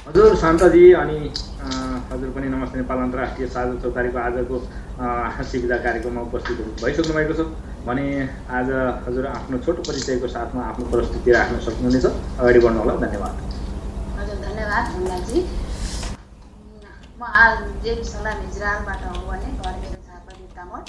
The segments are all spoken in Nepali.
हजुर शान्तजी अनि हजुर पनि नमस्ते नेपाल अन्तर्राष्ट्रिय साझा चौतारीको आजको शिविर कार्यक्रममा उपस्थित भइसक्नु भएको छ भने आज हजुर आफ्नो छोटो परिचयको साथमा आफ्नो प्रस्तुति राख्न सक्नुहुनेछ। अगाडि बढ्नु होला। धन्यवाद। हजुर धन्यवाद ढुङ्गाजी। म आज जेबी सलाम इजरायलबाट हो भने घर मेरो झापा बिर्तामोड।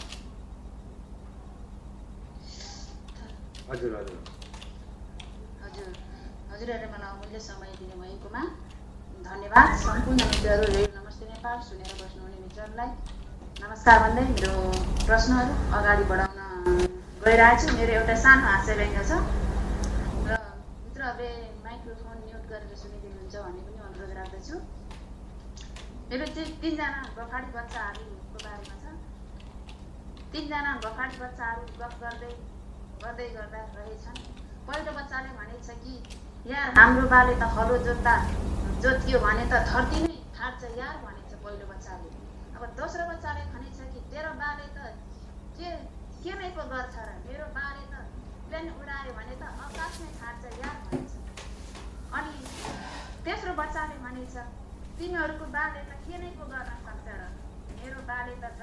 हजुर हजुर हजुर हजुरहरूले मलाई अमूल्य समय दिनुभएकोमा धन्यवाद। सम्पूर्ण मित्रहरू रेडियो नमस्ते नेपाल सुनेर बस्नुहुने मित्रहरूलाई नमस्कार भन्दै मेरो प्रश्नहरू अगाडि बढाउन गइरहेको छु। मेरो एउटा सानो हास्य व्यङ्ग छ र मित्रहरूले माइक्रोफोन म्युट गरेर सुनिदिनुहुन्छ भन्ने पनि अनुरोध राख्दछु। मेरो चाहिँ 3 जना बफाडी बच्चाहरूको बारेमा छ। 3 जना बफाडी बच्चाहरू गफ गर्दै गर्दा रहेछन्। पहिलो बच्चाले भनेछ कि यार हाम्रो बाले त हलो जोतियो भने त धरती नै फाट्छ यार भनेछ पहिलो बच्चाले। अब दोस्रो बच्चाले भनेछ कि तेरो बाले त के नै पो गर्छ र मेरो बाले त प्लेन उडायो भने त आकाश नै फाट्छ यार भनेछ। अनि तेस्रो बच्चाले भनेछ तिमीहरूको बाले त के नै पो गर्न सक्छ र मेरो बाले त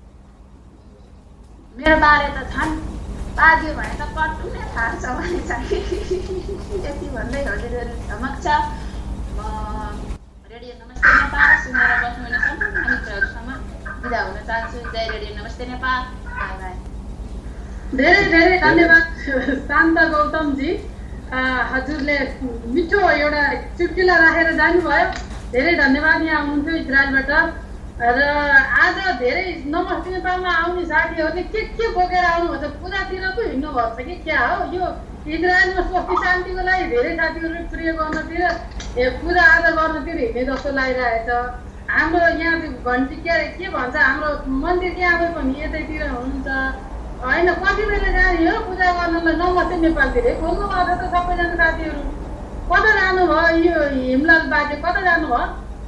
झन् पादियो भने त कट्टु नै फाट्छ भनेछ। यति भन्दै हजुरहरू समक्ष म रेडियो नमस्ते नेपाल सुनेर बस्नुहुने सम्पूर्ण मित्रहरूसँग बिदा हुन चाहन्छु। जय रेडियो नमस्ते नेपाल। By by. धेरै धेरै धन्यवाद शान्त गौतमजी। हजुरले मिठो एउटा चुटकिला राखेर जानुभयो। धेरै धन्यवाद। यहाँ आउनुहुन्थ्यो इजरायलबाट र आज धेरै नमस्ते नेपालमा आउने साथीहरूले के बोकेर आउनुभएको छ? पूजातिर पो हिँड्नु भएको छ कि क्या हो? यो इजरायलमा स्वस्ति शान्तिको लागि धेरै साथीहरूले प्रिय गर्नतिर पूजा आजा गर्नतिर हिँड्ने जस्तो लागिरहेछ। हाम्रो यहाँ घन्टी के भन्छ हाम्रो मन्दिर यहाँ पनि यतैतिर हुनुहुन्छ होइन? कति बेला जाने हो पूजा गर्नलाई? नमस्ते नेपालतिरै खोल्नु भएको त सबैजना साथीहरू। कता जानुभयो? यो हिमलाल बाजे कता जानुभयो?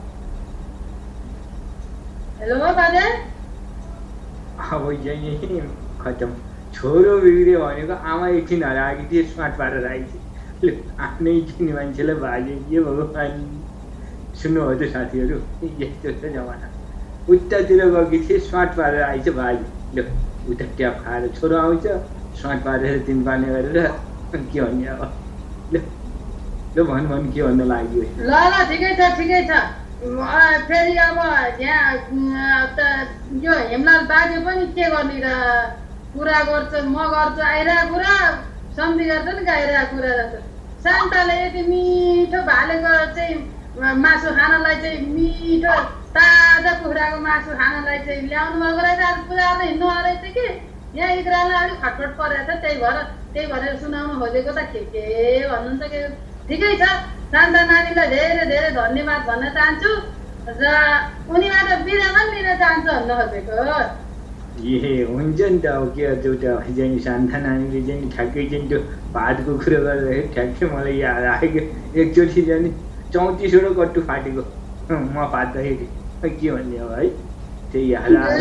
हेलो बाजे। अब यही खतम। छोरो बिग्रियो भनेको आमा एकछिन हराएकी थिए स्मार्ट पारेर आएकी थिए। आफ्नै चिन्ने मान्छेलाई बाजे के भगवान्। सुन्नुभयो त साथीहरू? यस्तो छ जमाना। उतातिर गएकी थिए स्मार्ट पारेर आइछ बाजे। ल उता ट्याप खाएर छोरो आउँछ स्मार्ट पारेर 3 पार्ने गरेर के भन्ने अब। ल भन् के भन्न लाग्यो? ल ठिकै छ ठिकै छ। फेरि अब यहाँ यो हेमलाल बाजे पनि के गर्ने र कुरा गर्छ म गर्छु आइरहेको कुरा सम्झी गर्छ नि गाइरहेको कुरा जस्तो। शान्ताले यति मिठो भालेको चाहिँ मासु खानलाई चाहिँ मिठो ताजा कुखुराको मासु खानलाई चाहिँ ल्याउनु भएको रहेछ। आज पूजा गर्दै हिँड्नु रहेछ कि यहाँ इजरायलमा अलिक खटपट परेको छ। त्यही भनेर सुनाउनु खोजेको त के भन्नुहुन्छ कि? ठिकै छ। शान्ता नानीलाई धेरै धेरै धन्यवाद भन्न चाहन्छु र उनीबाट बिदा पनि लिन चाहन्छु भन्न खोजेको। हुन्छ नि त। अब के एउटा चाहिँ शान्ता नानीले चाहिँ ठ्याक्कै चाहिँ त्यो भातको कुरो गर्दाखेरि ठ्याक्कै मलाई याद आएको। एकचोटि चाहिँ 34वटा कट्टु फाटेको म फाट्दाखेरि के भन्ने अब है? त्यही याद आएर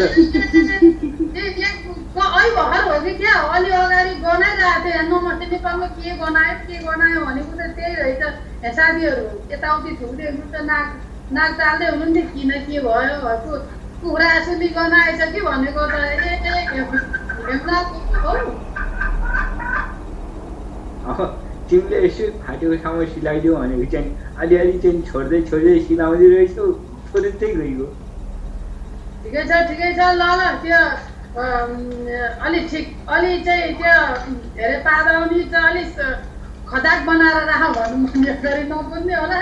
भर्खर हो कि क्या? अलि अगाडि गनाइरहेको थियो नमस्ते नेपालमा के गनायो भनेको त त्यही रहेछ। साथीहरू यताउति थुक्दै हुनुहुन्छ नाक चाल्दै हुनुहुन्थ्यो किन के भयो कुखुरा सुली गनाएछ कि भनेको त अब तिमीले यसो फाटेको ठाउँमा सिलाइदियो भनेको चाहिँ अलिअलि चाहिँ छोड्दै सिलाउँदै रहेछौ फुरुत्तै गइगयो। ठिकै छ ल त्यो अलि चाहिँ त्यो धेरै पादाउने चाहिँ अलिक खजाक बनाएर राख भनौँ भन्ने गरी नबुझ्ने होला।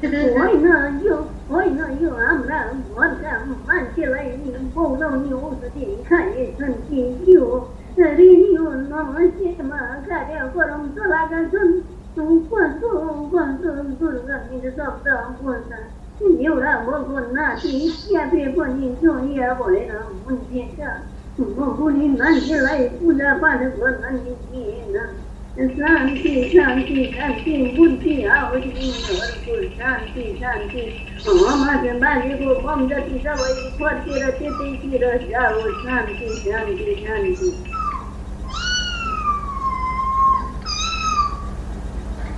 होइन यो हाम्रा घरका मान्छेलाई बोलाउने औषधि खाएछन् कि यो रेडियो नमस्तेमा कार्यक्रम चलाएका छन्। कस्तो दुर्गन्धित शब्द बोल्छ। एउटा भगवान नाति क्याफे पनि जोडिया भएर बुझिन्छ। कुनै मान्छेलाई पूजा पाठ गर्न दिइएन। शान्ति शान्ति शान्ति बुद्धि आओस् तिमीहरूको शान्ति शान्ति। बाजेको बम जति सबै फर्केर त्यतैतिर जाओस्। शान्ति शान्ति शान्ति। ल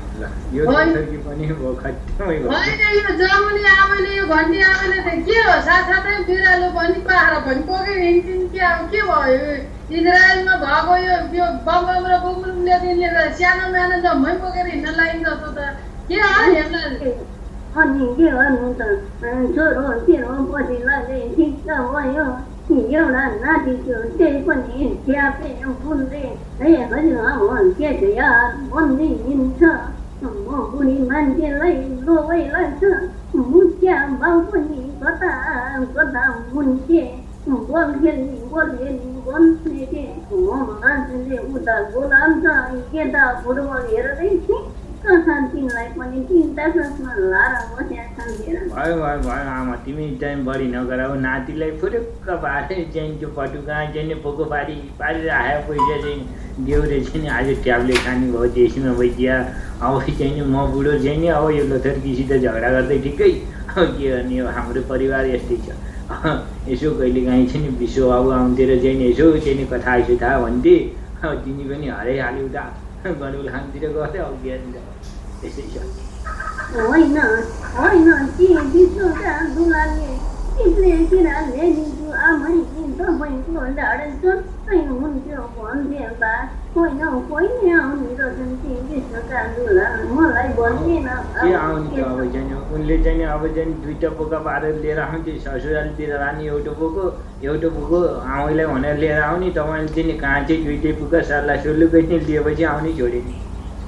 यो थर्की पनि भयो खट्टमै भयो होइन यो जमुनी आमाले यो घन्टी आमाले त के हो साथसाथै बिरालो पनि बाख्रा पनि पोकेर हिँड्छन् के अब के भयो इजरायलमा भएको यो बम र बुमले दिनले सानो म्यानो जम्मै पोकेर हिँड्न लागिन्छ जस्तो त के हो हेर्न अनि के गर्नु त छोरो तेरो पछिल्लोले ठिक भयो एउटा नाति थियो त्यही पनि च्यापे फुल्दै है हजुर के छ यार भन्दै हिँड्छ म बुढी मान्छेलाई लोभै लाग्छ मुख्या बाउ पनि कता कता मुन्टे बोल खेल्ने भन्ने मान्छेले उता बोलाउँछ यता फुटबल हेर्दै तिमीलाई पनि चिन्ता सोचमा लाएर बस्या सम्झेर भयो आमा तिमी चाहिँ बढी नगराऊ नातिलाई फुरुक्क पारे चाहिँ त्यो पटुका चाहिँ पोको पारेर आयो पैसा चाहिँ देउरे चाहिँ आज ट्याब्लेट खाने भयो त्यसमा भइदिया अब चाहिँ नि म बुढो चाहिँ नि अब यो लोथर्कीसित झगडा गर्दै ठिकै अब के गर्ने अब हाम्रो परिवार यस्तै छ यसो कहिले काहीँ चाहिँ नि विश्व अब आउँथेर चाहिँ नि यसो चाहिँ नि कथा यसो थाहा भन्थे अब तिमी पनि हराइहाल्यौ त गडुलातिर गर्थ्यो अब के त्यसै छ होइन के विश्वका दुलाले तिमीले किराले दिन्छु आमै तपाईँको ढाड जस्तै हुन्थ्यो भन्थे बा होइन आउने रहेछन् ती विश्वका दुला मलाई भन्दैन के आउने त अब चाहिँ उनले चाहिँ अब चाहिँ दुईटा पोका पारेर लिएर आउँथे ससुरालीतिर लाने एउटा पोको आउँलाई भनेर लिएर आउने तपाईँले चाहिँ कहाँ चाहिँ दुईटै पोका सर्ला सुल्लुकै नै लिएपछि आउने छोडे नि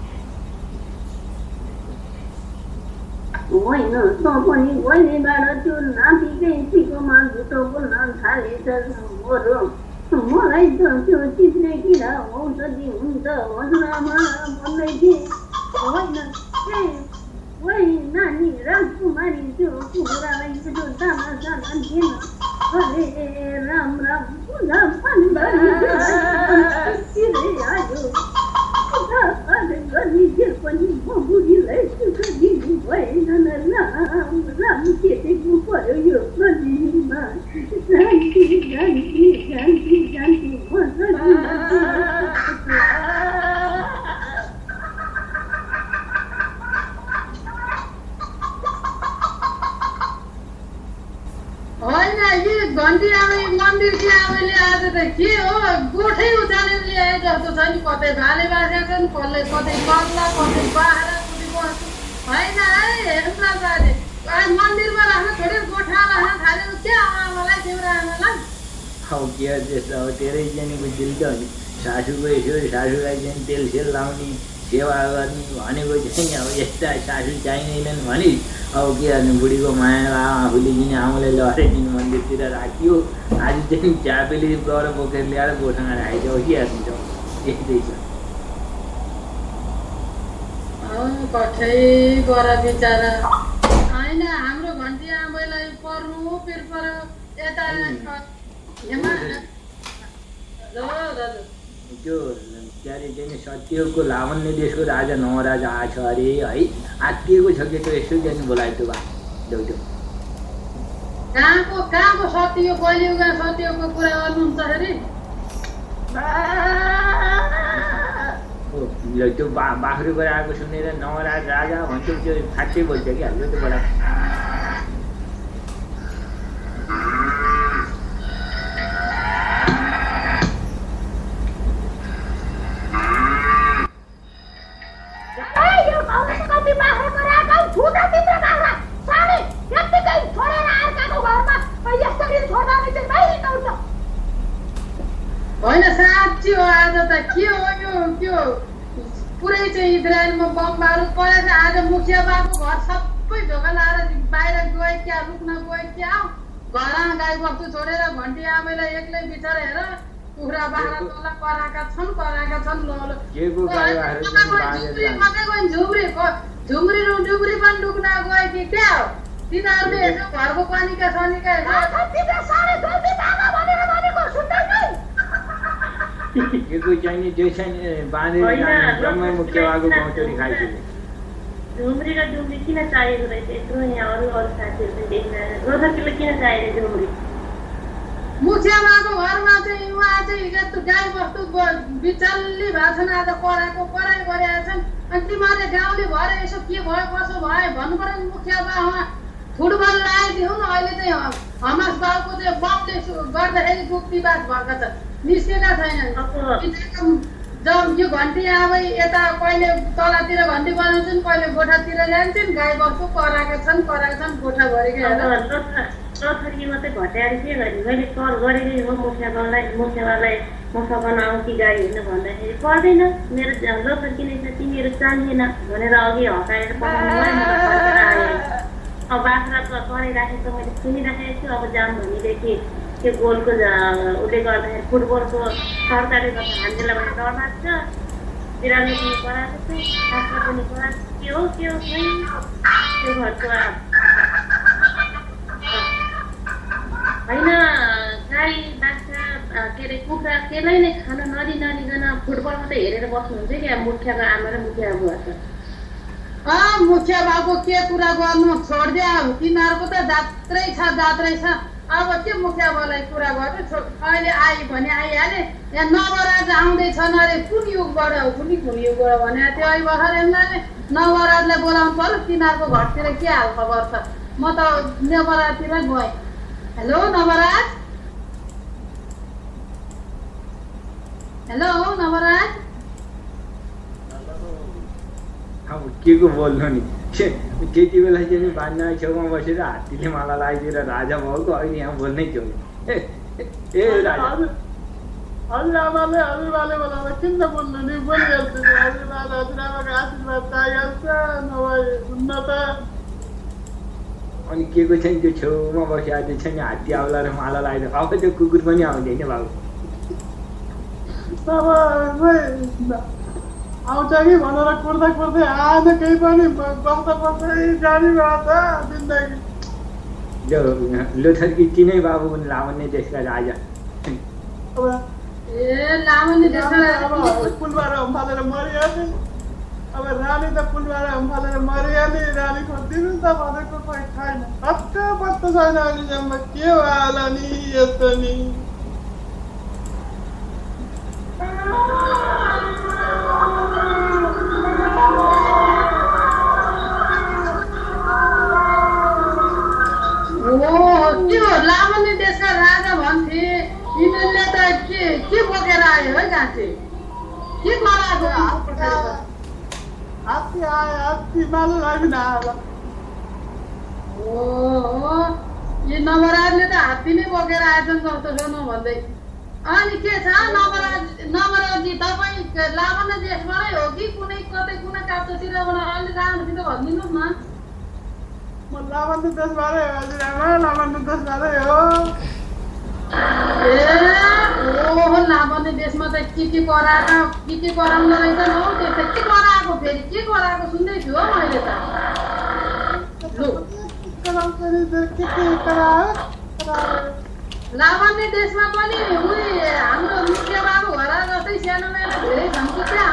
होइन त पनि पहिलेबाट त्यो नातिकै सिकोमा झुटो बोल्न थालेछ बरु मलाई त त्यो चिप्ले किरा औषधि हुन्छ हजुरआमा भन्दै थिए होइन नानी राजकुमारी त्यो कुखुरालाई यसो दाना दिएन अरे राम पूजा पनि आयो पनि म बुढीलाई सुख दिनु भएन राम केटेको पर्यो यो गल्लीमा शान्ति होइन यो घन्टी आमै मन्दिरकी आमैले आज त के हो गोठै उचालेर ल्याए जस्तो छ नि कतै भाले बाँधेका छन् कतै कत्ला कतै बाख्रा कतै बस्तु होइन है हेर्नु न बाजे मन्दिरमा राख्न छोडेर गोठा राख्न थाल्यो के आमालाई तिम्रो आमालाई अब के त्यस्तो अब धेरै जानेको दिल त नि सासूको यसो सासूलाई चाहिँ तेल सेल लाउने सेवा गर्ने भनेको चाहिँ अब यस्ता सासू चाहिँदैनन् भने अब के गर्ने बुढीको माया आफूले चाहिँ आमालाई लहराइदिनु मन्दिरतिर राखियो आज चाहिँ च्यापेले गएर बोकेर ल्याएर गोठामा राखेको अब के हेर्नु यस्तै छ कठै गर बिचारा होइन हाम्रो घन्टी आमैलाई पर्नु पर्यो यता त्यो के अरे चाहिँ सत्यको लावण्य देशको राजा नवराजा आछ अरे है आत्तिएको छ कि त्यो यसो जाने बोलायो त्यो देउट्यो कहाँको सत्य कलियुगमा सत्यको कुरा गर्नुहुन्छ अरे त्यो बाख्रो गराएको सुनेर नवराज राजा भन्छौ त्यो खासै बोल्छ कि हाम्रो त्यो बडा होइन साँच्ची हो आज त के हो यो पुरै चाहिँ इजरायलमा बम बारुद परेछ आज मुखिया बाबु घर सबै ढोका लाएर बाहिर गए क्या रुक्न गए क्या घरमा गाई बस्तु छोडेर घन्टी आमैलाई एक्लै बिचरा हेर कुखुरा बाख्रा तल कराएका छन् झुम्री डुब्री पनि डुब्न गए कि क्या हो तिनीहरूले यसो घरको पानीका सनीका झुम्री र डुम्री किन चाहिएको रहेछ यत्रो यहाँ अरू साथीहरू देख्न रोधकीले किन चाहिएको झुम्री मुखियामाको घरमा चाहिँ उहाँ चाहिँ गाई बस्तु बिचल्ली भएको छन् आज कराई गरेका छन् अनि तिमीहरूले गाउँले भएर यसो के भयो कसो भयो भन्नु पर्यो नि मुखिया बाबा फुटबल लगाइदिउँ न अहिले चाहिँ हमास बाबुको त्यो बमले गर्दाखेरि दुःखिवाद भएका छन् निस्केका छैनन् जब यो घन्टी अब यता कहिले तलतिर घन्टी बनाउँछन् कहिले गोठातिर ल्यान्छन् गाई बस्तु कराएका छन् गोठाभरिकै लथर्की मात्रै घटाएर के गर्ने मैले कल गरेँ हो मुखियाबालाई म सघाउन आउँ कि गाई हेर्नु भन्दाखेरि पर्दैन मेरो लथर्की नै छ तिमीहरू चाहिएन भनेर अघि हटाएर पठाउनु भयो म त फर्केर आएँ अब बाख्रा त कराइराखेको मैले सुनिराखेको छु अब जाम भनेदेखि त्यो गोलको उसले गर्दाखेरि फुटबलको सरकारले गर्दा हामीलाई भने डर लाग्छ बिरालो पनि कराएको छु बाख्रा पनि कराएको के हो खै त्यो घरको होइन गाई बाख्रा के अरे कुखुरा त्यसलाई नै खान नदिकन फुटबल मात्रै हेरेर बस्नुहुन्छ क्या मुखियाको आमा र मुखिया बुवा त मुखिया बाबु के कुरा गर्नु छोडिदिया तिमीहरूको त जात्रै छ अब के मुखिया बाबुलाई कुरा गर्नु अहिले आयो भने आइहाले यहाँ नवराज आउँदैछन् अरे कुन युगबाट कुन युगबाट भने त्यो अहिले भर्खर यसलाई नवराजलाई बोलाउनु पर्यो तिमीहरूको घरतिर के हाल खबर छ म त नवराजतिरै गएँ हेलो नवराज अब के को बोल्नु नि त्यति बेला चाहिँ बान्ना छेउमा बसेर हात्तीले माला लगाइदिएर राजा भएको अहिले यहाँ बोल्नै छेउ ए राजा हजुरआमाले बोलाउँदा किन बोल्नु नि बोलिहाल्छु नि हजुरआमाको आशीर्वाद चाहिहाल्छ नभए हुन्न त अनि के को छ नि त्यो छेउमा बसिआएको छ नि हात्ती आउला र माला लगाइदिएर अब त्यो कुकुर पनि आउँदैन बाबु आउँछ कि भनेर कुर्दै आएन केही पनि बस्दै जाने भयो त जिन्दगी लोथर्की चिनै बाबु पनि लावण्य देशका राजा पुलबाट उम्फालेर मरिहाल्ने अब रानी त पुलबाट उम्फालेर मरिहाल्ने रानी खोजिदिनु त भनेको खोइ छैन पत्ता छैन अहिलेसम्म के होला नि यस्तो नि लावण्य देशका राजा भन्थे यिनीहरूले त के बोकेर आयो है गाँथे के गराएको हात्ती आयो हात्ती माला लाग्न आयो यो नवराजले त हात्ती नै बोकेर आएछन् जस्तो छ नभन्दै अनि के छ नवराजी तपाईँ लावण्य देशबाटै हो कि कुनै काप्चोतिरबाट अहिले राम्रोसित भनिदिनुहोस् न म लावण्य देशबाटै हो हजुरआमा लावण्य देशबाटै हो लावण्य देशमा त के कराउनु रहेछन् हौ त्यस्तो के कराएको फेरि के कराएको सुन्दैछु हो मैले त लावण्य देशमा पनि हाम्रो मुखिया बाबु घर जस्तै सानो मेला धेरै छन् कि क्या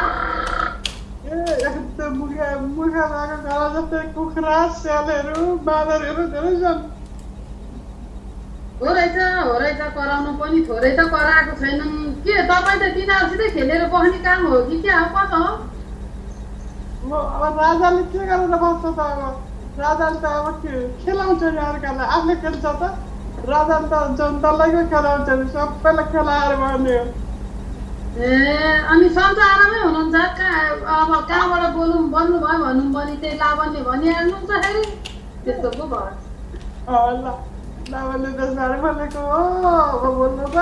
एकदम मुखिया बाबुको घर जस्तै कुखुरा स्यालहरू बाँदरहरू धेरै छन् हो रहेछ कराउनु पनि थोरै त कराएको छैनन् के तपाईँ त तिनीहरूसितै खेलेर बस्ने काम हो कि क्या हो कता हो अब राजाले के गरेर बस्छ त अब राजाले त अब खेलाउँछ नि अर्कालाई आफूले खेल्छ त राजाले त जनतालाई खेलाउँछ नि सबैलाई खेलाएर भन्ने हो अनि संसारमै हुनुहुन्छ अब कहाँबाट भन्नुभयो भन्नु पनि त्यही लावण्य भनिहाल्नुहुन्छ फेरि त्यस्तो पो भयो लावण्य देशबारे भनेको हो अब बोल्नु त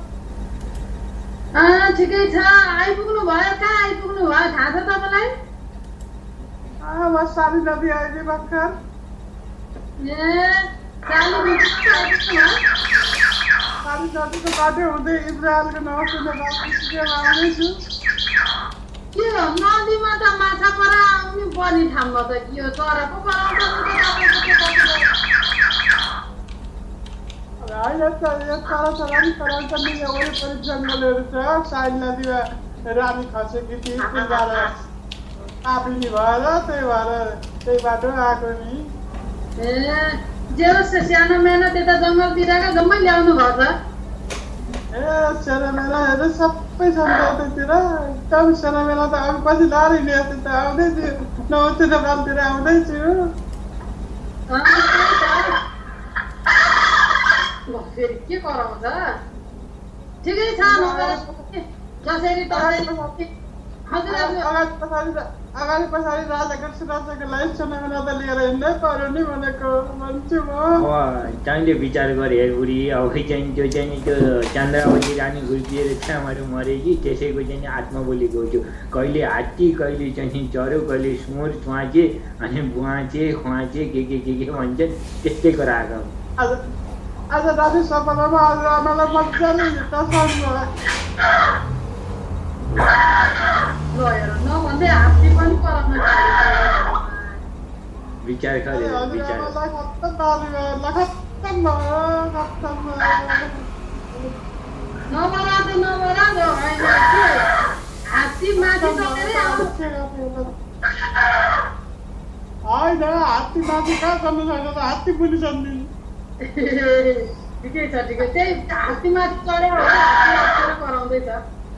ठिकै छ आइपुग्नु भयो कहाँ आइपुग्नु भयो थाहा छ तपाईँलाई म साली नदी आइदिए भर्खर साली नदीको बाटो हुँदै इजरायलको नौसेनामा आउँदैछु के हो नदीमा त माछा पराउनु पर्ने ठाउँमा त के हो चरा पो पराउँछ वरिपरि जङ्गलहरू छ साइड नदीमा रानी खसेकी थिए आपिनी भएर त्यही बाटो आएको नि जे होस् सानो मेहनत यता जङ्गलतिरका जम्मै ल्याउनु भयो त सेनामेलाहरू सबै छन् त्यतिर एकदम सेनामेला त अघि पछि लाएर हिँडेको त आउँदै थियो नौतिर कालतिर आउँदैछु फेरि के कराउँछ ठिकै छ जसरी अगाडि पछाडि राजाको सुरक्षाको सेनामेला त लिएर हिँड्नै पर्यो नि भनेको भन्छु म अब तैँले विचार गरे हेर बुढी अब चाहिँ त्यो चन्द्रावती रानी घुर्किएर छामहरू मरे कि त्यसैको चाहिँ आत्मा बोलेको थियो कहिले हात्ती कहिले चाहिँ चऱ्यो कहिले सुँगुर च्वाचे अनि बुवाचे खुवाचे के भन्छ त्यस्तै गराएको आज राति सपनामा आज आमालाई मजाले नभन्दै हात्ती पनि कराउन विचार गरे विचार नबरा हात्ती माथि चढेरै आउँछ होइन हात्ती माथि कहाँ चल्नु छैन त हात्ती पुनि चल्ने ठिकै छ त्यही हात्ती माथि चढेर कराउँदैछ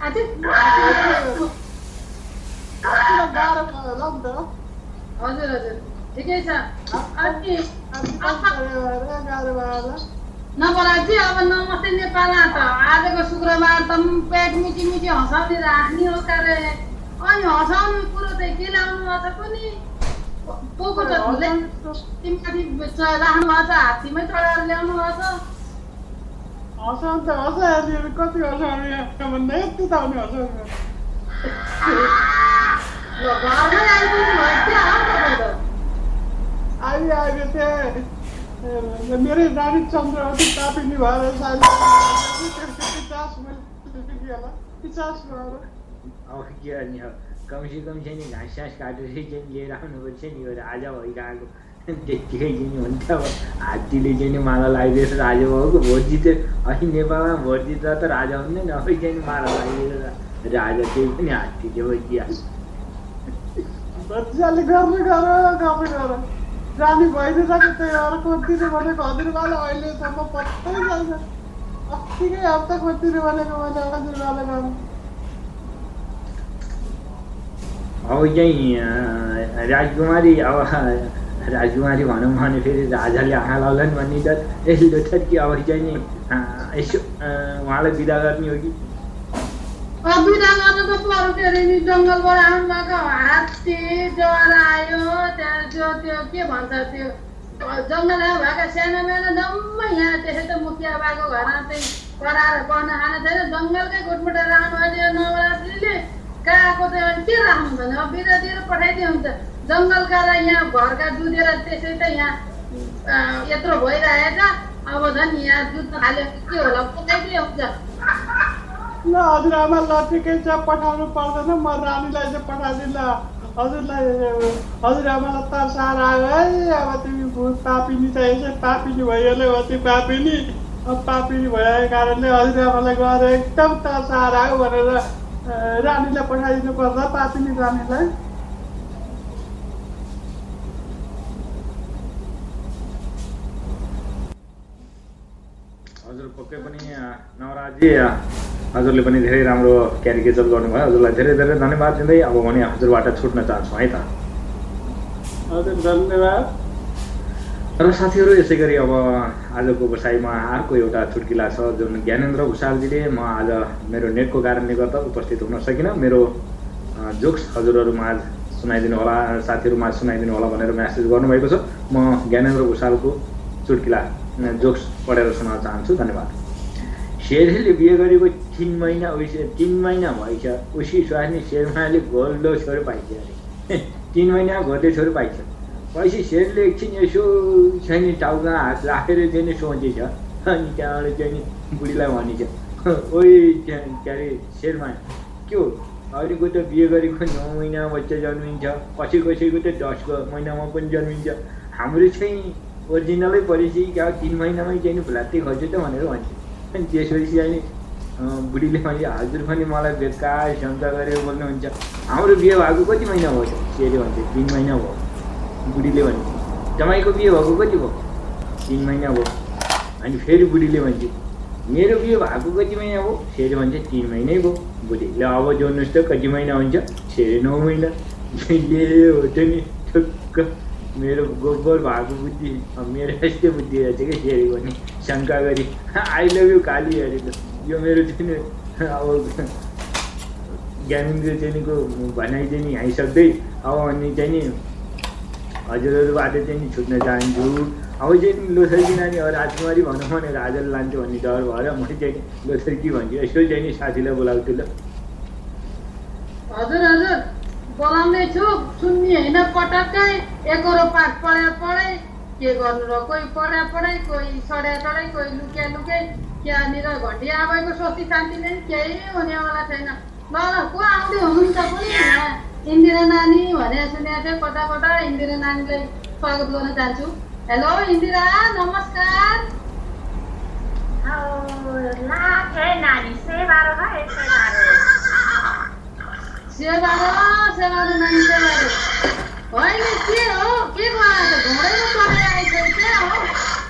हजुर ठिकै छ नबराजी अब नमस्ते नेपाल त आजको शुक्रबार त पेट मिची हँसाउने राख्ने हो कार्य अनि हँसाउने कुरो चाहिँ के ल्याउनु भएको छ पनि को छ तिमीमाथि राख्नु भएको छ हात्तीमै चढाएर ल्याउनु भएको छ हँसाउनु त हँसाइहाल्यो कति हँसाउनु यहाँ भन्दा यति त आउने हँसाउनु घरमै आइपुग्नु भयो के आउँछ अहिले त्यहाँ मेरै नानी चन्द्रवती तापिनी भएर अब के गर्ने अब कमसे कम चाहिँ नि घाँस सास काटेर चाहिँ लिएर आउनुपर्छ नि यो राजा भइरहेको त्यत्तिकै चाहिँ हुन्छ अब हात्तीले चाहिँ नि माला लगाइदिएछ राजा बाबुको भोट जिते अहिले नेपालमा भोट जित्दा त राजा हुँदैन अब चाहिँ माला लगाइदिएर राजा त्यही पनि हात्तीले बजिहाल्छ बच्चाले गर्नु गर रानी भइदिरहेको त्यही भएर खोजिदिनु भनेको हजुरबाले अहिलेसम्म पत्तै जान्छ अस्तिकै हप्ता खोजिदिनु भनेको मैले हजुरबाले गर्नु अब चाहिँ राजकुमारी भनौँ भने फेरि राजाले आँखा लाउला नि भन्ने त यसले छ कि अब चाहिँ नि यसो उहाँलाई बिदा गर्ने हो कि बिदा गर्नु त पर्यो के अरे नि जङ्गलबाट आउनुभएको हात्ती ज्वार आयो त्यहाँ त्यो के भन्छ त्यो जङ्गलमा भएका सानो मेनो जम्मै यहाँ त्यसै त मुखिया बाको घरमा चाहिँ कराएर बन्न खाने छैन जङ्गलकै गुटमुटेर आउनु अहिले नवरात्रिले गएको चाहिँ के राख्नु भने अब बिदा दिएर पठाइदिए हुन्छ जङ्गलकालाई यहाँ घरका दुधेर त्यसै त यहाँ यत्रो भइरहेका अब झन् यहाँ दुध खाले के होला पठाइदिए हुन्छ ल हजुरआमा ल ठिकै छ पठाउनु पर्दैन म रानीलाई चाहिँ पठाइदिनु हजुरलाई हजुरआमालाई तर्साएर आयो है अब तिमी भूत पापिनी चाहिँ यसै पापिनी भइहाल्यो अति पापिनी अब पापिनी भएको कारणले हजुरआमालाई गएर एकदम तर्साएर आयो भनेर रानीलाई पठाइदिनु पर्छ पापिनी रानीलाई हजुर पक्कै पनि नवराजी हजुरले पनि धेरै राम्रो क्यारिकेचर गर्नुभयो हजुरलाई धेरै धेरै धन्यवाद दिँदै अब भने हजुरबाट छुट्न चाहन्छौँ है त हजुर धन्यवाद र साथीहरू यसै गरी अब आजको बसाइमा अर्को एउटा चुटकिला छ जुन ज्ञानेन्द्र भुषालजीले म आज मेरो नेटको कारणले गर्दा उपस्थित हुन सकिनँ मेरो जोक्स हजुरहरूमा सुनाइदिनु होला साथीहरूमा सुनाइदिनु होला भनेर म्यासेज गर्नुभएको छ म ज्ञानेन्द्र भुषालको चुटकिला जोक्स पढेर सुनाउन चाहन्छु धन्यवाद शेरले बिहे गरेको 3 महिना भएछ उसी स्वास्नी शेरमाले गोल्डो छोरो पाइछ अरे 3 महिना घोटे छोरो पाइछ पछि शेरले एकछिन यसो छैन टाउका हात राखेर चाहिँ सोचेछ अनि त्यहाँबाट चाहिँ बुढीलाई भनिन्छ ओइ के अरे शेरमा के हो अहिलेको त बिहे गरेको 9 महिनामा बच्चा जन्मिन्छ कसैको त 10 महिनामा पनि जन्मिन्छ हाम्रो चाहिँ ओरिजिनलै परेपछि क्या 3 महिनामै चाहिँ भुलात्तै खोज्छ त भनेर भन्छ अनि त्यसपछि चाहिँ बुढीले भने हजुर पनि मलाई बेकार शङ्का गरेर बोल्नुहुन्छ हाम्रो बिहे भएको कति महिना भयो शेरले भन्छ 3 महिना भयो बुढीले भन्छ जमाईको बिहे भएको कति भयो 3 महिना भयो अनि फेरि बुढीले भन्छ मेरो बिहे भएको कति महिना हो सेरे भन्छ 3 महिनै भयो बुढी ल अब जोड्नुहोस् त कति महिना हुन्छ सेरे 9 महिना ए हो त नि ठुक्क मेरो गोबर भएको बुद्धि मेरो यस्तै बुद्धि रहेछ कि सेरे भने शङ्का गरी आई लभ यु काली अरे त यो मेरो चाहिँ अब ज्ञानेन्द्र चाहिँको भनाइ चाहिँ नि आइसक्दै अब अनि चाहिँ नि हजुरहरूबाट चाहिँ नि छुट्न चाहन्छु अब चाहिँ लोथर्की नानी राजकुमारी भनौँ भने राजाले लान्छु भन्ने डर भएर मैले चाहिँ लोथर्की भन्छु यसो चाहिँ नि साथीलाई बोलाउँछु ल हजुर हजुर बोलाउने छु सुन्ने होइन पटक्कै एकरो पाठ पढाइ के गर्नु र कोही पढाइ कोही सड्या कोही लुक्या त्यहाँनिर घन्टी आमाको स्वस्ति शान्तिले केही हुनेवाला छैन ल को आउँदै हुनुहुन्छ पनि इन्दिरा नानी भनेर सुनेको थिएँ कता इन्दिरा नानीलाई स्वागत गर्न चाहन्छु हेलो इन्दिरा नमस्कार सेवारो नानी सेवारो होइन के हो के भयो घोडैमा पढेर आइसक्यो क्या हो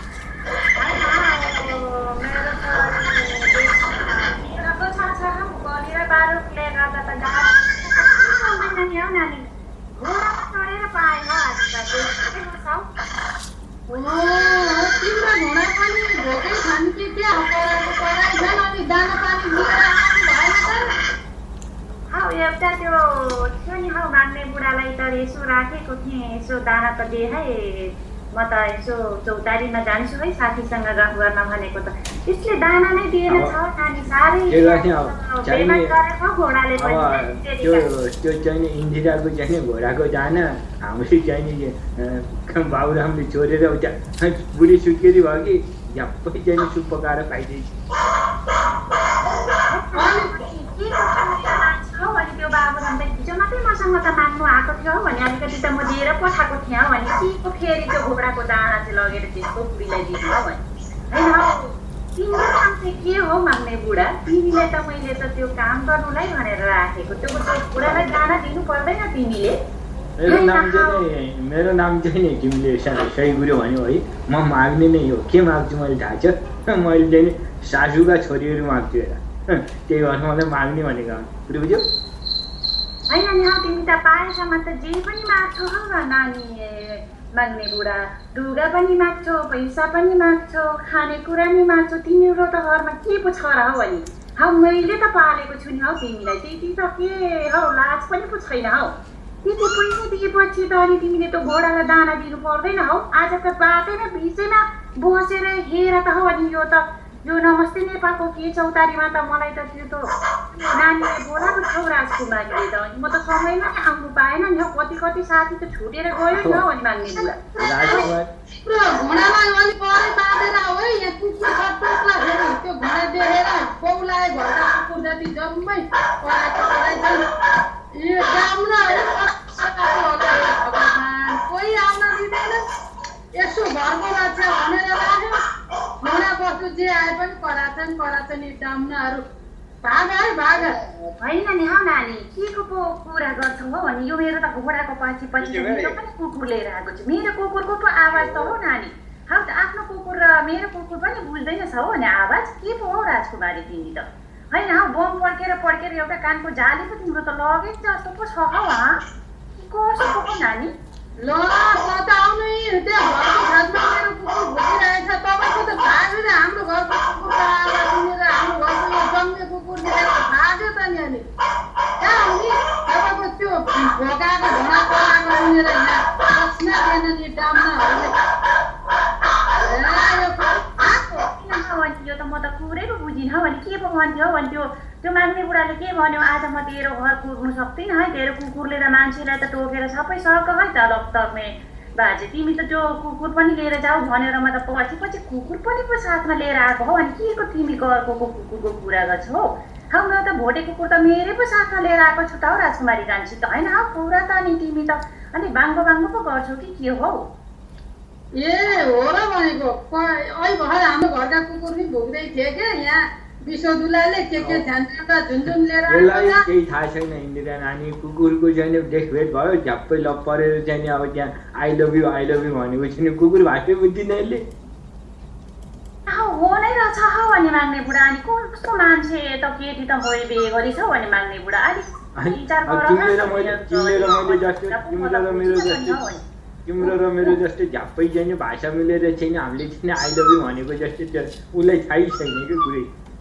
तिम्रो घोडा पनि भोकै छन् कि क्या पढाइ छन् अनि दाना पानी भएन त एउटा त्यो थियो नि हौ माग्ने बुढालाई त यसो राखेको थिएँ यसो दाना त दिए है म त यसो चौतारीमा जान्छु है साथीसँग गफ गर्न भनेको त त्यसले दाना नै दिएर छ नानी साह्रै घोडाले त्यो चाहिँ इन्दिराको चाहिँ घोडाको दाना हाम्रो चाहिँ बाबुरामले छोडेर उता बुढी सुत्केरी भयो कि झ्याप्पै चाहिँ सुप पकाएर खाइदिएछ अनि त्यो बाबुराम त हिजो मात्रै मसँग त माग्नु आएको थियो भने अलिकति त म दिएर पठाएको थिएँ भने केको फेरि त्यो घोडाको दाना चाहिँ लगेर त्यसको बुढीलाई दिनु हो भने होइन तिम्रो काम चाहिँ के हो माग्ने बुढा तिमीले त मैले त त्यो काम गर्नुलाई भनेर राखेको त्यो बुढालाई दाना दिनु पर्दैन तिमीले मेरो नाम चाहिँ नि तिमीले सही कुरो भन्यो है म माग्ने नै हो के माग्छु मैले थाहा छ मैले चाहिँ नि सासूका छोरीहरू माग्छु हेर त्यही भएर मलाई माग्ने भनेको कुरो बुझ्यौ होइन नि तिमी त पाएसम्म त जे पनि माग्छौ हौ नानी माग्ने बुढा ढुगा पनि माग्छौ पैसा पनि माग्छौ खानेकुरा नि माग्छौ तिमीहरू त घरमा के पो छ र हौ अनि हौ मैले त पालेको छु नि हौ तिमीलाई त्यति त के हौ लाज पनि पो छैन हौ त्यति पैसा दिएपछि त अनि तिमीले त घोडालाई दाना दिनु पर्दैन हौ आज त बाटैमा बिचैमा बसेर हेर त हौ अनि यो नमस्ते नेपालको के चौतारीमा त मलाई त त्यो त नानीले बोलाएको छौ राजकुमारीले त अनि म त समयमा नै आउनु पाएन नि हौ कति साथी त छुटेर गयो नि हौ अनि माग्ने बुढा घोडालाई अलि परै बाँधेर हो है यहाँ कुकुर छट्टुसला फेरि त्यो घोडा देखेर पौलाए घरका कुकुर जति जम्मै पढाइ यो भगवान् कोही आउन दिँदैन यसो घरको बाछा भनेर राख्यो घोडा बस्नु जे आए पनि कराछन् नि डाम्नाहरू भाग है भाग होइन नि हौ नानी के को कुरा गर्छौ हौ अनि यो मेरो त घोडाको पछि मेरो पनि कुकुर लिएर आएको छु मेरो कुकुरको पो आवाज त हो नानी हौ त आफ्नो कुकुर र मेरो कुकुर पनि बुझ्दैनछ हौ अनि आवाज के पो हो राजकुमारी तिमी त होइन हौ बम पड्केर एउटा कानको जाली पो तिम्रो त लगेज जस्तो पो छ हौ कसो पो नानी ल कता आउनु त्यहाँ घरको छातमा मेरो कुकुर घुसिरहेछ तपाईँको त भाग्यो हाम्रो घरको कुकुरको आवाज सुनेर हाम्रो घरको यो जङ्गे कुकुर देखेर भाग्यो त नि अनि कहाँ हुने तपाईँको त्यो भोकाएको घोडा पलाएको सुनेर यहाँ बस्न दिएन नि डाम्नाहरूले यो त म त कुरै पो बुझिनँ हौ अनि के पो भन्थ्यो हौ अनि त्यो माग्ने बुढाले के भन्यो आज म तेरो घर कुर्नु सक्दिनँ है तेरो कुकुरले त मान्छेलाई त टोकेर सबै सर्क है त लक्तर्ने बाजे तिमी त त्यो कुकुर पनि लिएर जाऊ भनेर म त पछि कुकुर पनि पो साथमा लिएर आएको हौ अनि के को तिमी घरको कुकुरको कुरा गर्छौ हौ म त भोटे कुकुर त मेरै पो साथमा लिएर आएको छु त हौ राजकुमारी कान्छी त होइन हौ पुरा त अनि तिमी त अनि बाङ्गो पो गर्छौ कि के हौ ए हो र भनेको अहिले भर्खर हाम्रो घरका कुकुर पनि भोग्दै थिए क्या यहाँ विश्वदुलाले के झ्यान्टा झुनझुन लिएर यसलाई केही थाहा छैन इन्दिरा नानी कुकुरको चाहिँ देखभेट भयो झ्याप्पै लप परेर चाहिँ अब त्यहाँ आई लभ यु भनेको छैन कुकुर भाषै बुझ्दिन यसले हो नै रहेछ हौ अनि माग्ने बुढा अनि कस्तो मान्छे त केटी त मैले बिहे गरिछौ अनि माग्ने बुढा अलिक विचार गर तिम्रो र मेरो जस्तै झ्याप्पै चाहिँ भाषा मिलेर छैन हामीले चाहिँ आई लभ यु भनेको जस्तै उसलाई थाहै छैन कि पुरै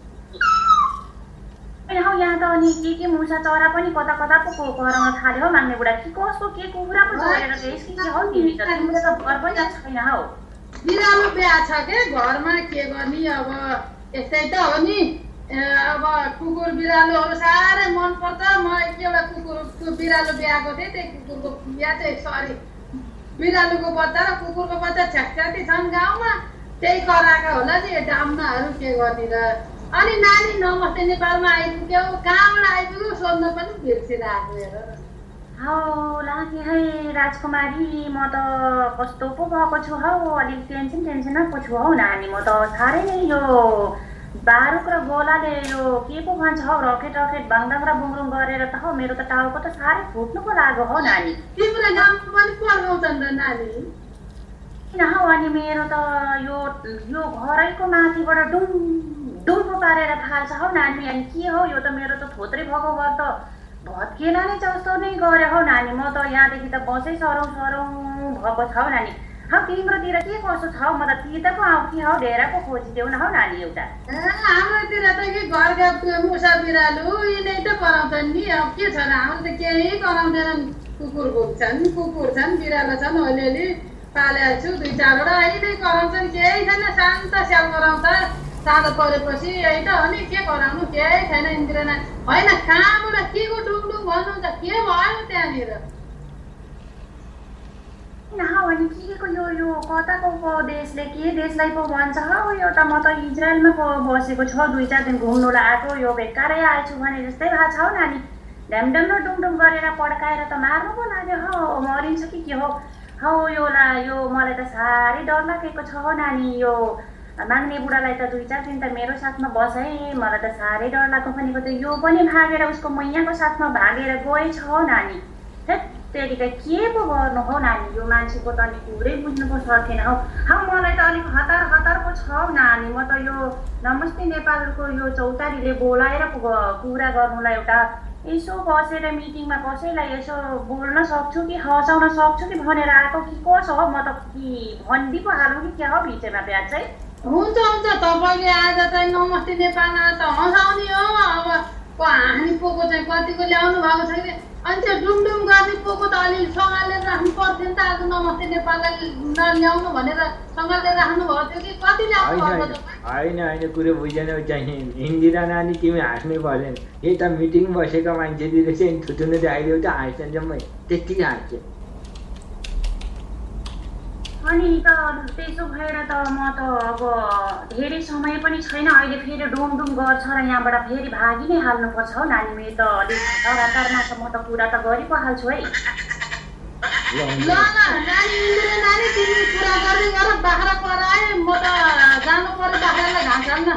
हौ यहाँ त अनि के मुसा चरा पनि कता कता पो कराउन थाल्यो हौ माग्ने बुढा कि कसको के कुखुरा पो चढेर गइस् कि के हौ तिमी त तिम्रो त घर पनि छैन हौ बिरालो बिहा छ के घरमा के गर्ने अब यस्तै त हो नि अब कुकुर बिरालोहरू साह्रै मनपर्छ म एउटा कुकुरको बिरालो बिहाएको थिएँ त्यही कुकुरको बिहा चाहिँ सरी बिरालोको बच्चा र कुकुरको बच्चा छ्याक्छ्याक्ती छन् गाउँमा त्यही कराएको होला नि डाम्नाहरू के गर्ने र अनि नानी नमस्ते नेपालमा आइपुग्यो कहाँबाट आइपुग्यो सोध्न पनि बिर्सिरहेको हेर हौ लागे है राजकुमारी म त कस्तो पो भएको छु हौ अलिक टेन्सनमा पो छु हौ नानी म त साह्रै नै यो बारुक र गोलाले यो के पो भन्छ हौ रकेट बाङदाङ र बुङरुङ गरेर त हौ मेरो त टाउको त साह्रै फुट्नु पो लाग्यो हौ नानी तिम्रो गाउँमा पनि पढाउँछन् र नानी किन हौ अनि मेरो त यो घरैको माथिबाट डुम्पो पारेर फाल्छ हौ नानी अनि के हौ यो त मेरो त थोत्रै भएको घर त भत्केला नै जस्तो नै गरे हौ नानी म त यहाँदेखि त बसै सरौँ भएको छ हौ नानी हौ तिम्रोतिर के कसो छ हौ म त तिर पो आऊ कि हौ ढेरा पो खोजिदेऊ न हौ नानी एउटा हाम्रोतिर त के घरका मुसा बिरालो यिनै त कराउँछन् नि अब के छ र हाम्रो त केही कराउँदैनन् कुकुर छन् बिरालो छन् अलिअलि पालेको छु 2-4वटा यिनै कराउँछन् केही छैन शान्त स्याल कराउँछ साँझ परेपछि यही त हो नि के कराउनु केही छैन इन्द्रना होइन कहाँबाट के को डुङडुङ भन्नुहुन्छ के भयो त्यहाँनिर हौ अनि के यो कताको देशले के देशलाई पो भन्छ हौ एउटा म त इजरायलमा पो बसेको छु 2-4 दिन घुम्नुलाई आएको यो बेकारै आएछु भने जस्तै भएको छ हौ नानी ढ्यामढ्याम र डुङडुङ गरेर पड्काएर त मार्नु पो लाग्यो हौ मरिन्छ कि के हो हौ यो मलाई त साह्रै डर लागेको छ हौ नानी यो माग्ने बुढालाई त 2-4 दिन त मेरो साथमा बसे मलाई त साह्रै डर लागेको भनेको त यो पनि भागेर उसको मैयाको साथमा भागेर गएछ हौ नानी त्यतिकै के पो गर्नु हौ नानी यो मान्छेको त अलिक पुरै बुझ्नु पो सकेन हौ मलाई त अलिक हतार पो छ हौ नानी म त यो नमस्ते नेपालको यो चौतारीले बोलाएर कुरा गर्नुलाई एउटा यसो बसेर मिटिङमा कसैलाई यसो बोल्न सक्छु कि हँसाउन सक्छु कि भनेर आएको कि कसो हो म त कि भनिदिई पो हालौँ कि क्या हो बिचमा ब्याज चाहिँ हुन्छ तपाईँले आज चाहिँ नमस्ते नेपालमा त हँसाउने हो अब हाँनी पोको चाहिँ कतिको ल्याउनु भएको छ कि अनि त्यो डुमडुम गर्ने पोको त अलिअलि सँगालेर राख्नु पर्थ्यो नि त आज नमस्ते नेपाललाई नल्याउनु भनेर सँगालेर राख्नु भएको थियो कि कति ल्याउनु भएको होइन कुरो बुझेन चाहिँ इन्दिरा नानी तिमी हाँस्नै परेन यही त मिटिङ बसेको मान्छेतिर चाहिँ थुथुनु देखाइदेऊ त हाँस्छन् जम्मै त्यत्तिकै हाँस्छ अनि त त्यसो भएर त म त अब धेरै समय पनि छैन अहिले फेरि डुमडुम गर्छ र यहाँबाट फेरि भागी नै हाल्नुपर्छ हौ नानी मेरो त अलिक हतारमा त म त कुरा त गरि पो हाल्छु है ल नानी तिमी कुरा गर्दै गर बाख्रा कराए म त जानु पर्यो बाख्रालाई घाँस हाल्न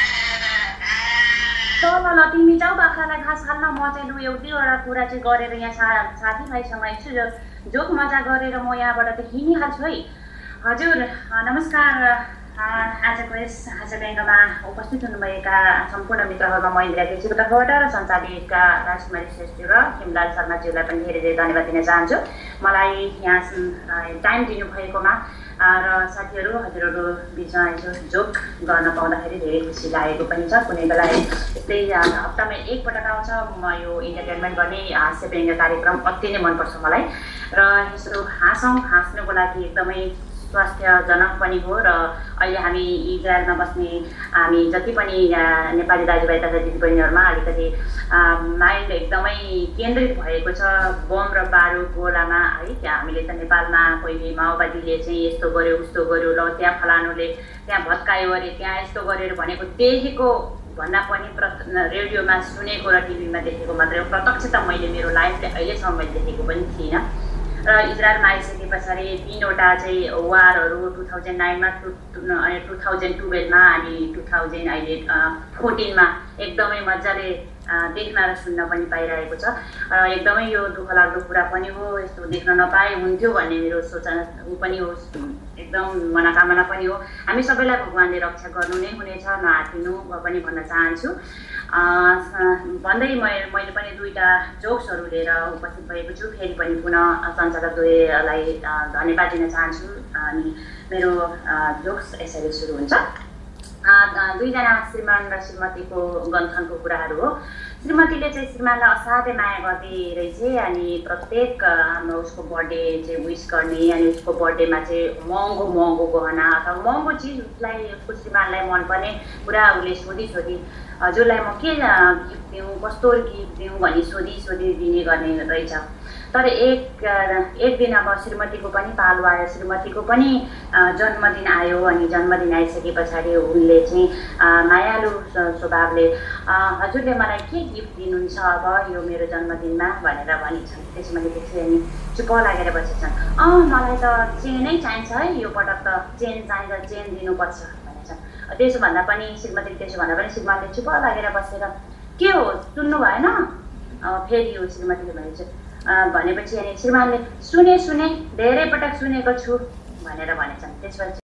ल तिमी जाऊ बाख्रालाई घाँस हाल्न म चाहिँ लु 1-2वटा कुरा चाहिँ गरेर यहाँ साथीभाइसँग एकछु जोक मजा गरेर म यहाँबाट त हिँडिहाल्छु है हजुर नमस्कार आजको यस आजका उपस्थित हुनुभएका सम्पूर्ण मित्रहरूमा म इन्दिरा केसीको तर्फबाट र सञ्चालिका राजकुमारी श्रेष्ठ र खिमलाल शर्माज्यूलाई पनि धेरै धेरै धन्यवाद दिन चाहन्छु मलाई यहाँ टाइम दिनुभएकोमा र साथीहरू हजुरहरू बिचमा यसो जोक गर्न पाउँदाखेरि धेरै खुसी लागेको पनि छ कुनै बेला यस्तै हप्तामा एकपटक आउँछ म यो इन्टरटेनमेन्ट गर्ने हास्य व्यङ्ग्य कार्यक्रम अति नै मनपर्छ मलाई र यसो हाँस्नुको लागि एकदमै स्वास्थ्यजनक पनि हो र अहिले हामी इजरायलमा बस्ने हामी जति पनि नेपाली दाजुभाइ तथा दिदीबहिनीहरूमा अलिकति माइन्ड एकदमै केन्द्रित भएको छ बम र बारुद गोलामा है हामीले त नेपालमा पहिले माओवादीले चाहिँ यस्तो गर्यो उस्तो गर्यो ल त्यहाँ फलानुले त्यहाँ भत्कायो अरे त्यहाँ यस्तो गर्यो भनेको देखेको भन्दा पनि रेडियोमा सुनेको र टिभीमा देखेको मात्रै हो प्रत्यक्ष त मैले मेरो लाइफले अहिलेसम्म मैले देखेको पनि थिइनँ र इजरायलमा आइसके पछाडि 3वटा चाहिँ वारहरू 2009मा 2012मा अनि 2014मा एकदमै मजाले देख्न र सुन्न पनि पाइरहेको छ र एकदमै यो दुःख लाग्दो कुरा पनि हो यस्तो देख्न नपाए हुन्थ्यो भन्ने मेरो सोचाइ पनि हो एकदम एकदम मनोकामना पनि हो। हामी सबैलाई भगवानले रक्षा गर्नु नै हुनेछ, नआत्तिनु पनि भन्न चाहन्छु। भन्दै मैले पनि 2टा जोक्सहरू लिएर उपस्थित भएको छु। फेरि पनि पुनः सञ्चालक द्वयलाई धन्यवाद दिन चाहन्छु। अनि मेरो जोक्स यसरी सुरु हुन्छ। 2 जना श्रीमान र श्रीमतीको गन्थनको कुराहरू हो। श्रीमतीले चाहिँ श्रीमानलाई असाध्यै माया गर्दै रहेछ अनि प्रत्येक उसको बर्थडे चाहिँ विस गर्ने अनि उसको बर्थडेमा चाहिँ महँगो गहना अथवा महँगो चिज उसलाई उसको श्रीमानलाई मनपर्ने कुरा उसले सोधी हजुरलाई म के गिफ्ट दिउँ, कस्तो गिफ्ट दिउँ भनी सोधी दिने गर्ने रहेछ। तर एक दिन अब श्रीमतीको पनि पालो आयो, श्रीमतीको पनि जन्मदिन आयो। अनि जन्मदिन आइसके पछाडि उनले चाहिँ मायालु स्वभावले हजुरले मलाई के गिफ्ट दिनुहुन्छ अब यो मेरो जन्मदिनमा भनेर भनिन्छन्। त्यसमा त्यसै अनि चुप लागेर बसेछन्। मलाई त चेनै चाहिन्छ है, यो पटक त चेन चाहिन्छ, चेन दिनुपर्छ भनेछन्। त्यसो भन्दा पनि श्रीमानले चुप लागेर बसेर के हो सुन्नु भएन? फेरि यो श्रीमतीले भनेपछि अनि श्रीमानले सुने धेरै पटक सुनेको छु भनेर भनेछन्। त्यसपछि